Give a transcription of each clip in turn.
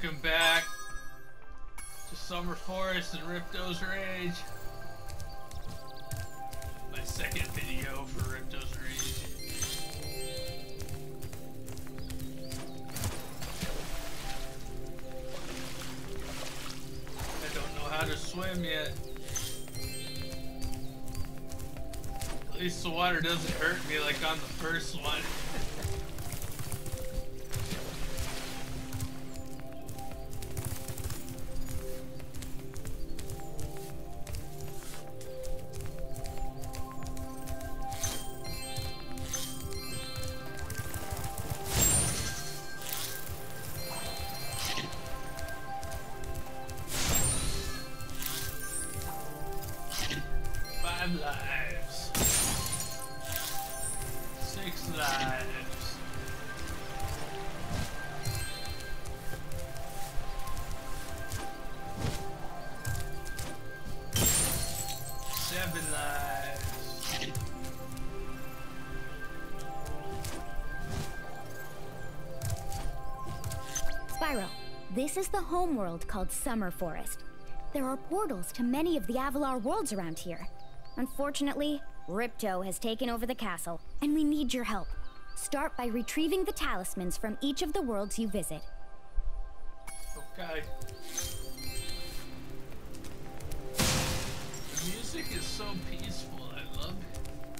Welcome back to Summer Forest and Ripto's Rage. My second video for Ripto's Rage. I don't know how to swim yet. At least the water doesn't hurt me like on the first one. Lives. 6 lives. 7 lives. Spyro, this is the homeworld called Summer Forest. There are portals to many of the Avalar worlds around here. Unfortunately, Ripto has taken over the castle, and we need your help. Start by retrieving the talismans from each of the worlds you visit. Okay. The music is so peaceful, I love it.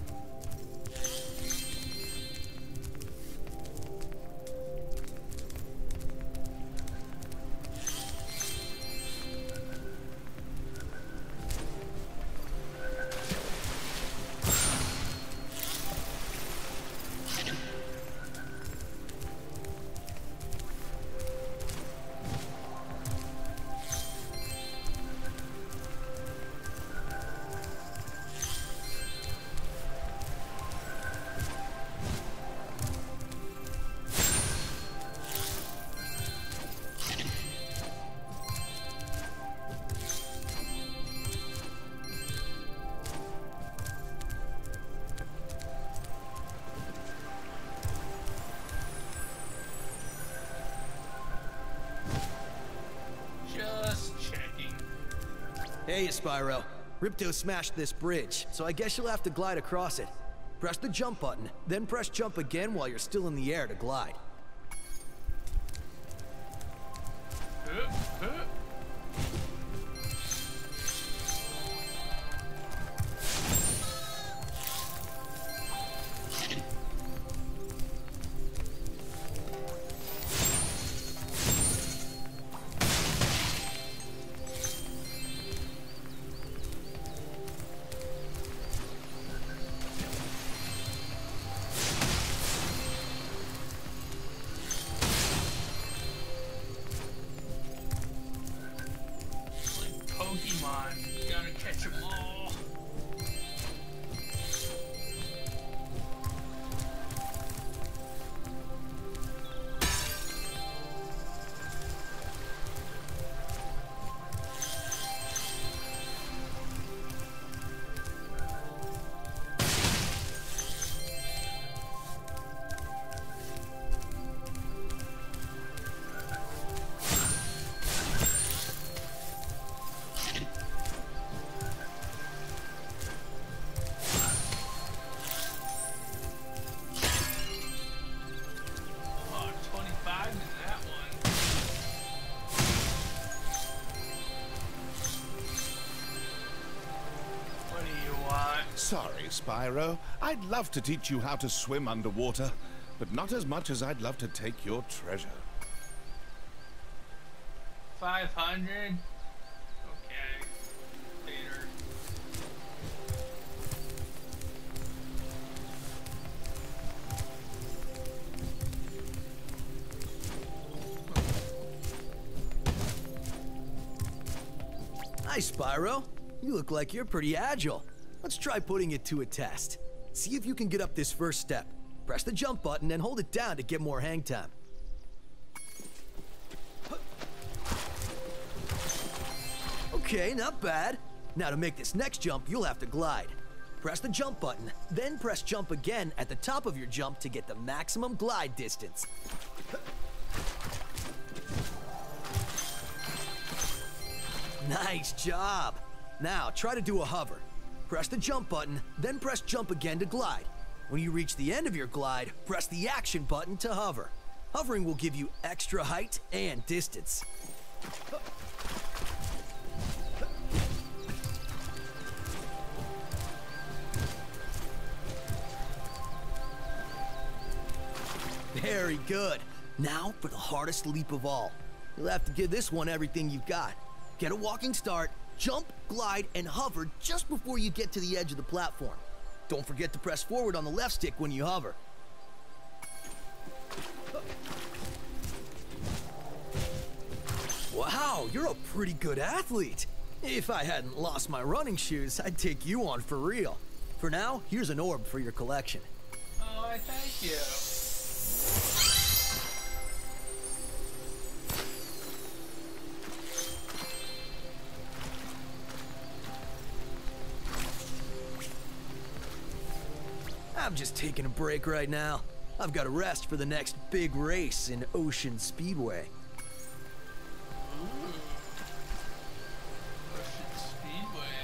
Hey, Spyro. Ripto smashed this bridge, so I guess you'll have to glide across it. Press the jump button, then press jump again while you're still in the air to glide. Pokemon, gotta catch them all. Sorry, Spyro. I'd love to teach you how to swim underwater, but not as much as I'd love to take your treasure. 500? Okay. Later. Hi, Spyro. You look like you're pretty agile. Let's try putting it to a test. See if you can get up this first step. Press the jump button and hold it down to get more hang time. Okay, not bad. Now to make this next jump, you'll have to glide. Press the jump button, then press jump again at the top of your jump to get the maximum glide distance. Nice job. Now, try to do a hover. Press the jump button, then press jump again to glide. When you reach the end of your glide, press the action button to hover. Hovering will give you extra height and distance. Very good. Now for the hardest leap of all. You'll have to give this one everything you've got. Get a walking start, jump, glide, and hover just before you get to the edge of the platform. Don't forget to press forward on the left stick when you hover. Wow, you're a pretty good athlete. If I hadn't lost my running shoes, I'd take you on for real. For now, here's an orb for your collection. Oh, I thank you. I'm just taking a break right now. I've got to rest for the next big race in Ocean Speedway. Ocean Speedway.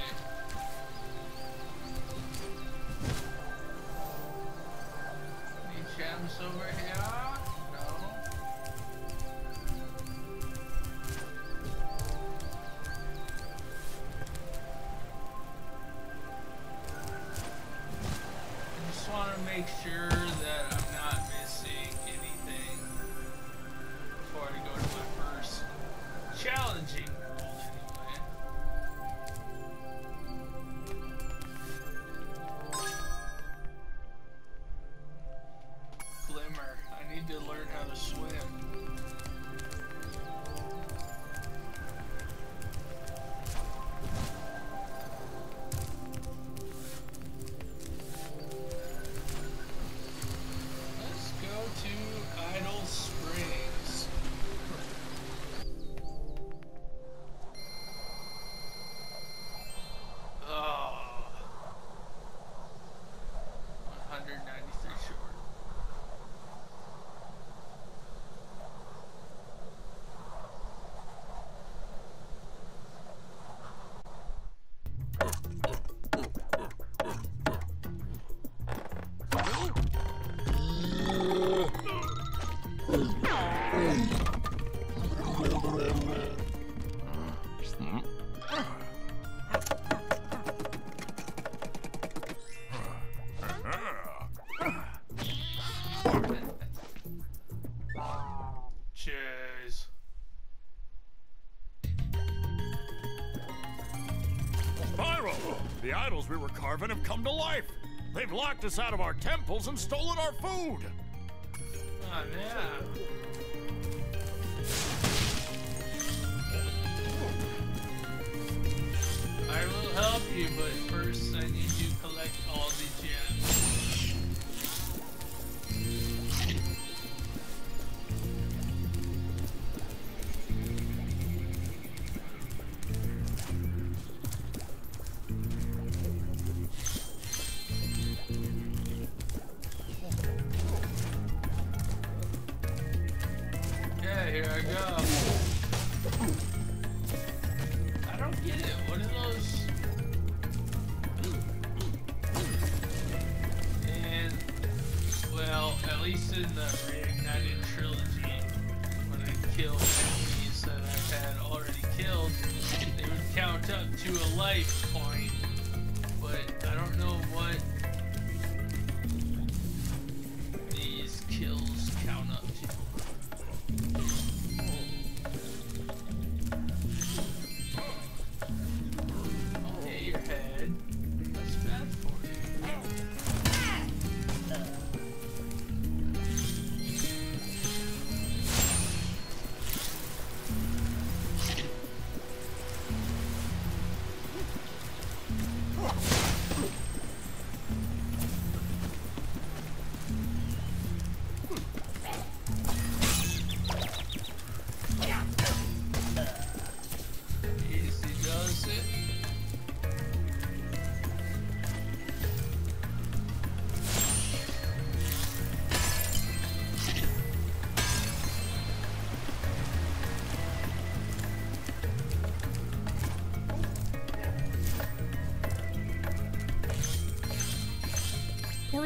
Any gems over here? No. I just want to make sure that I'm not missing anything before I go to my first challenging world anyway. Glimmer. I need to learn how to swim. Let's go to Idle Springs. Oh. 193 short. Cheers. Spyro! The idols we were carving have come to life. They've locked us out of our temples and stolen our food. Oh, yeah. I will help you, but first I need to collect all the gems. Yeah, here I go. I don't get it. What are those? And, well, at least in the Reignited Trilogy, when I killed enemies that I had already killed, they would count up to a life point, but I don't know what these kills count up to. I'll hit your head. That's bad for you.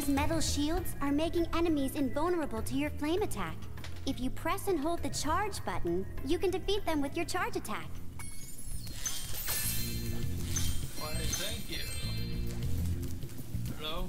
Those metal shields are making enemies invulnerable to your flame attack. If you press and hold the charge button, you can defeat them with your charge attack. Why, thank you. Hello?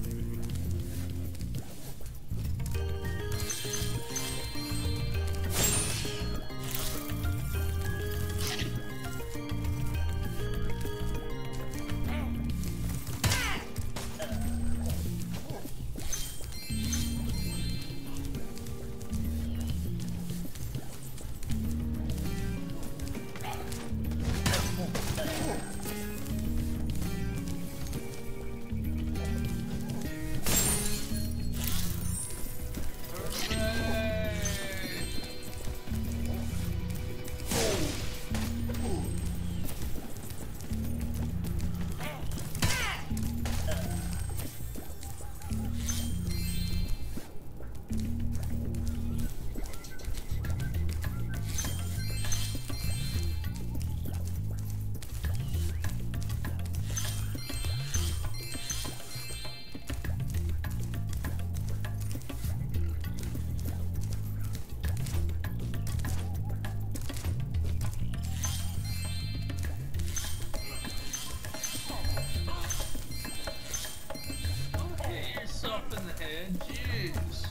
In the head, jeez.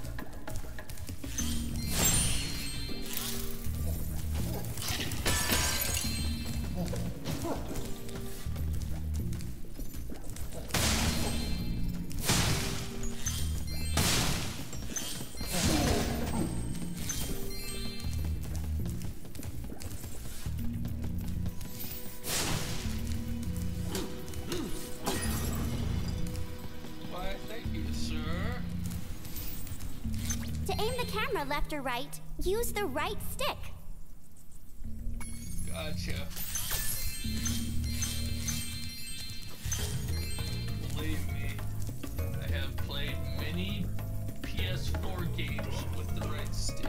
Left or right, use the right stick. Gotcha. Believe me, I have played many PS4 games with the right stick.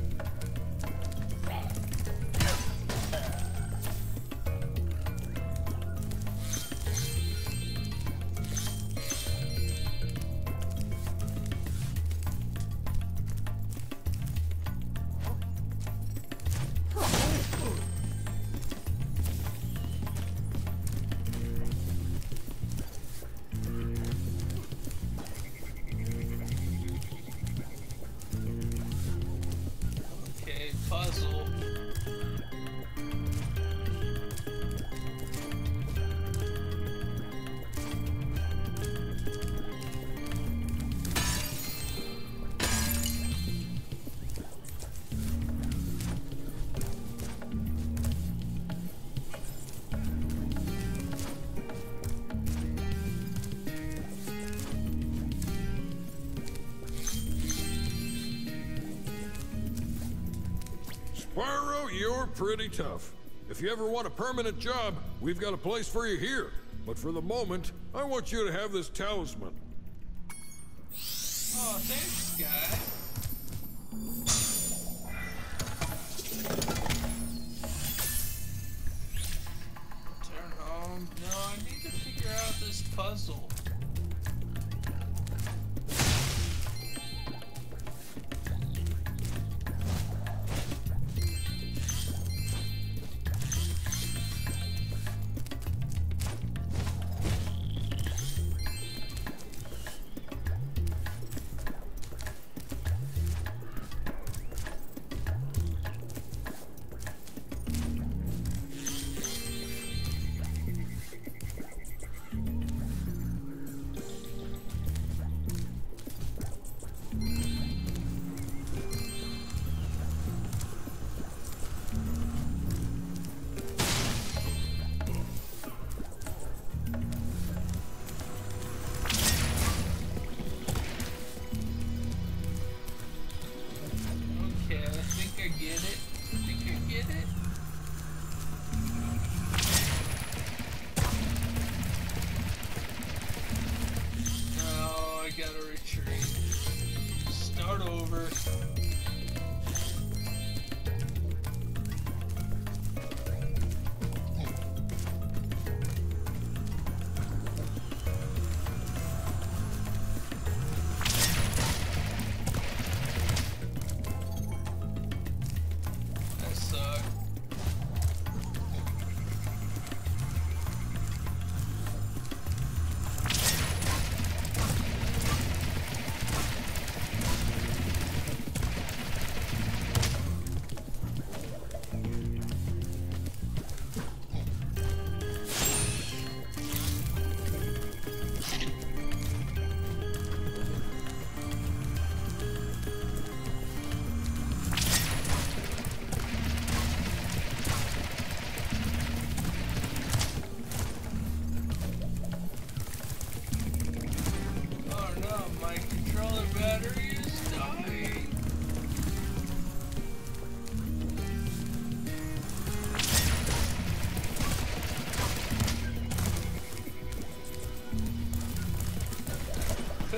Puzzle. Spyro, you're pretty tough. If you ever want a permanent job, we've got a place for you here. But for the moment, I want you to have this talisman. Oh, thanks, guy. Turn home. No, I need to figure out this puzzle.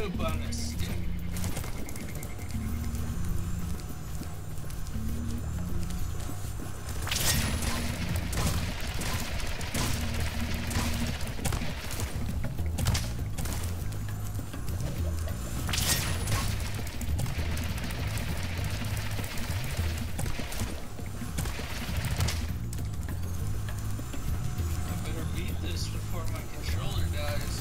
poop on a stick. Before my controller dies.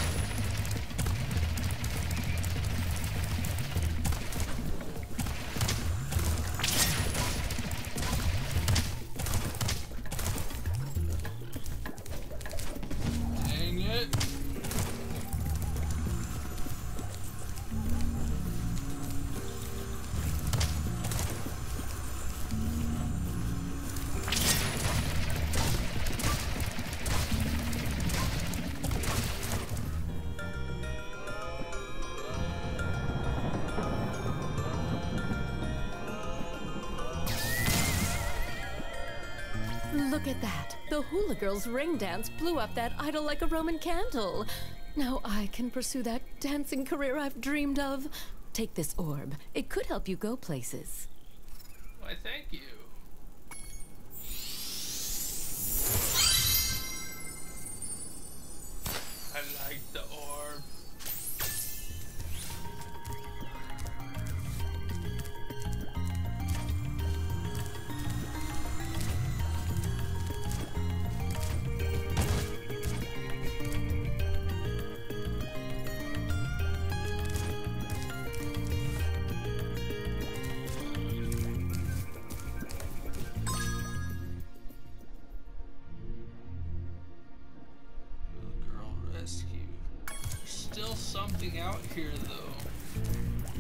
Dang it. Look at that. The hula girl's ring dance blew up that idol like a Roman candle. Now I can pursue that dancing career I've dreamed of. Take this orb. It could help you go places. Why, thank you. I like the orb. Still something out here, though.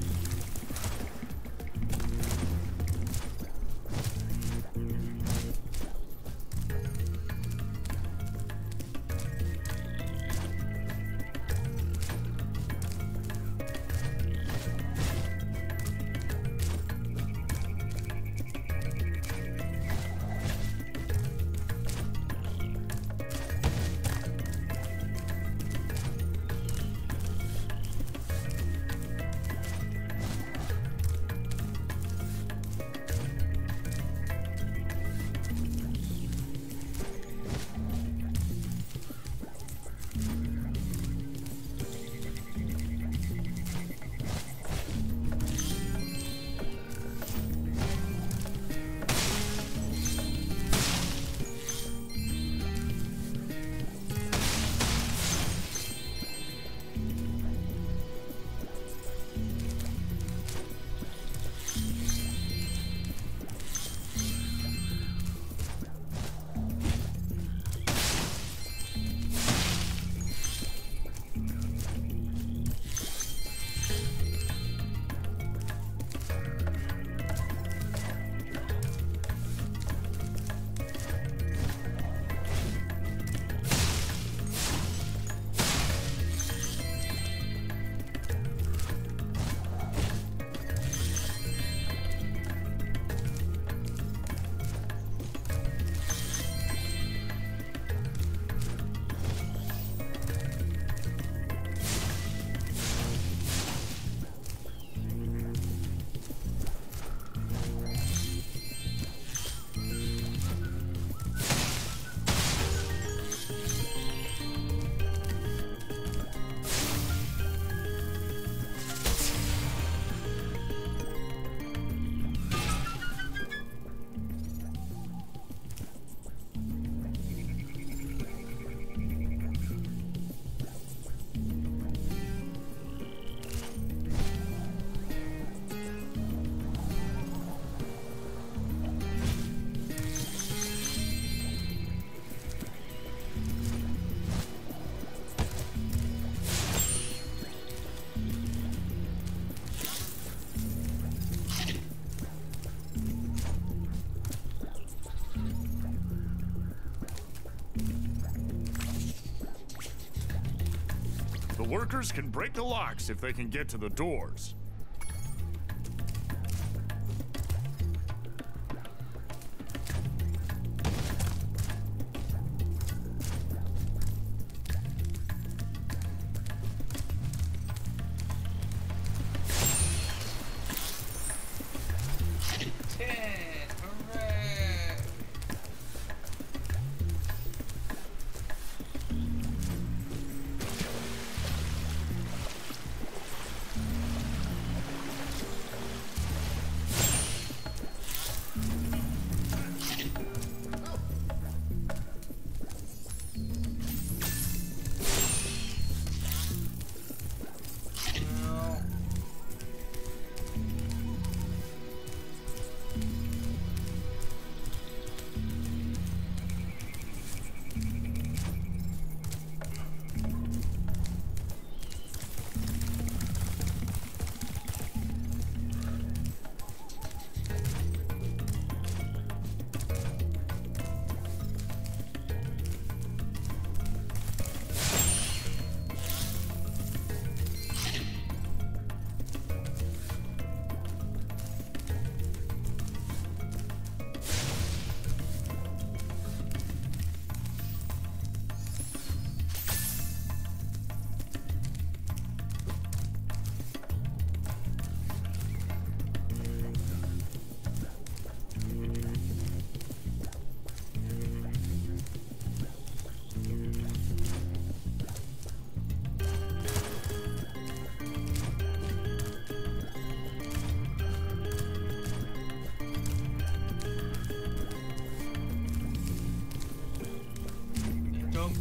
The workers can break the locks if they can get to the doors.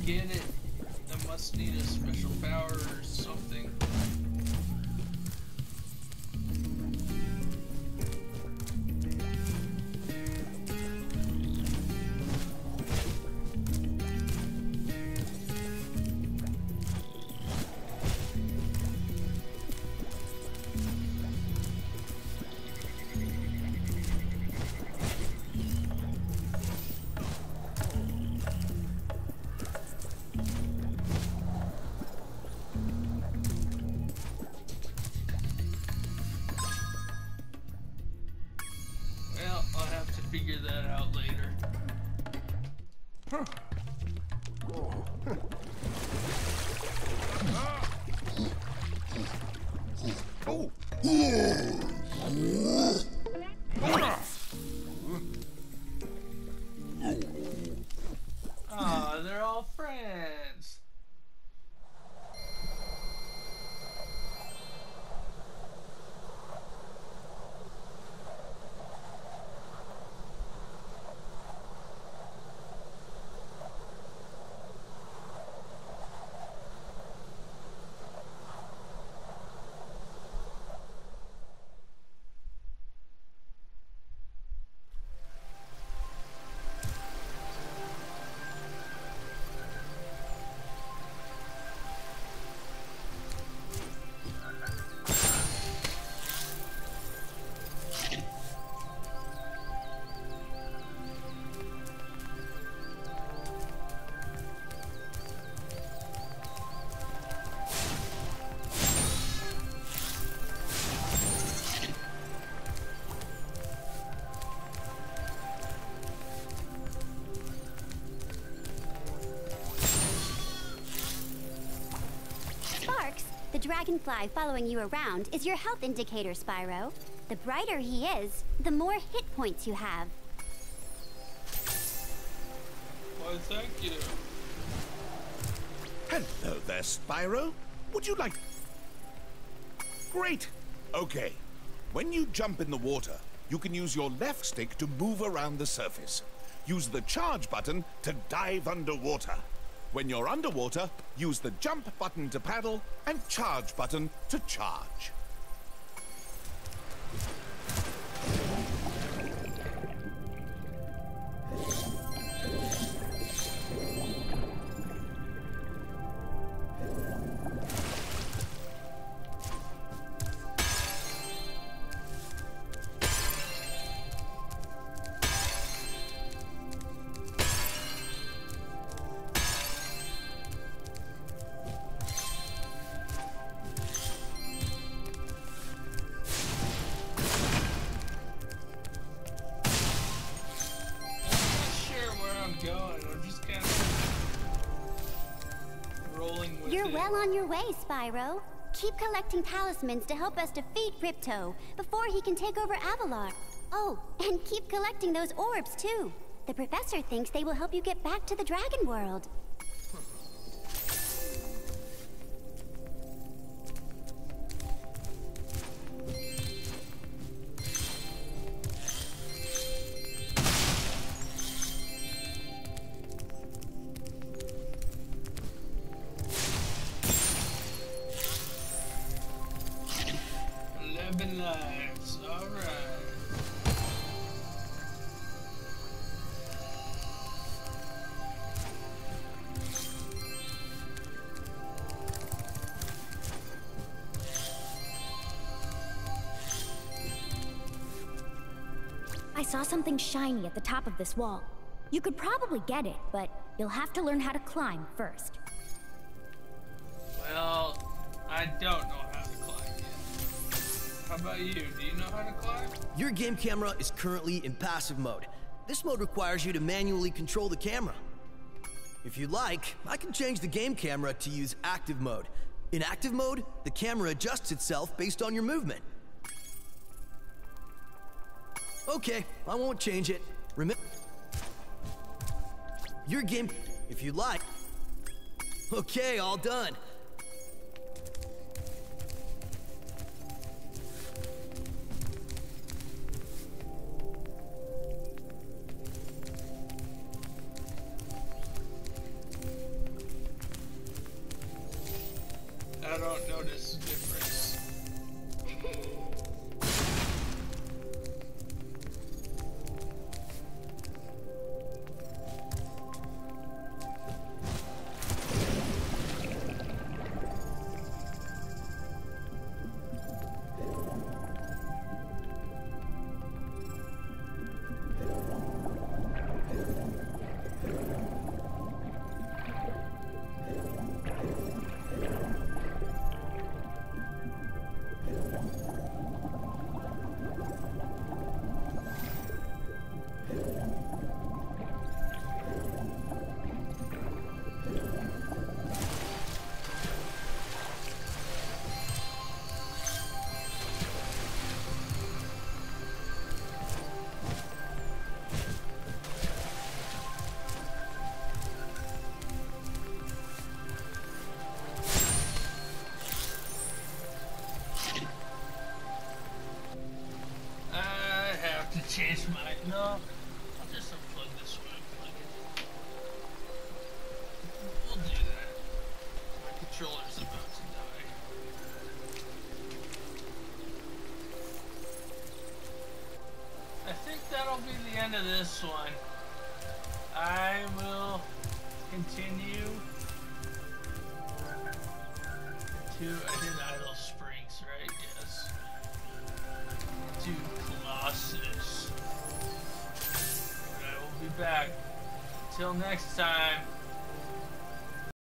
get it, I must need a special power or something. Figure that out later. Ah, they're all friends. The dragonfly following you around is your health indicator, Spyro. The brighter he is, the more hit points you have. Why, thank you. Hello there, Spyro. Would you like... Great. Okay. When you jump in the water, you can use your left stick to move around the surface. Use the charge button to dive underwater. When you're underwater, use the jump button to paddle and charge button to charge. You're well on your way, Spyro. Keep collecting talismans to help us defeat Ripto before he can take over Avalar. Oh, and keep collecting those orbs, too. The professor thinks they will help you get back to the Dragon World. Lives, alright. I saw something shiny at the top of this wall. You could probably get it, but you'll have to learn how to climb first. Well, I don't know how to climb yet. How about you? Do you know how to climb? Your game camera is currently in passive mode. This mode requires you to manually control the camera. If you'd like, I can change the game camera to use active mode. In active mode, the camera adjusts itself based on your movement. Okay, I won't change it. Remember, your game, if you'd like. Okay, all done. controller's about to die. I think that'll be the end of this one. I will continue to, I did Idle Springs, right? Yes. To Colossus. But I will be back. Until next time.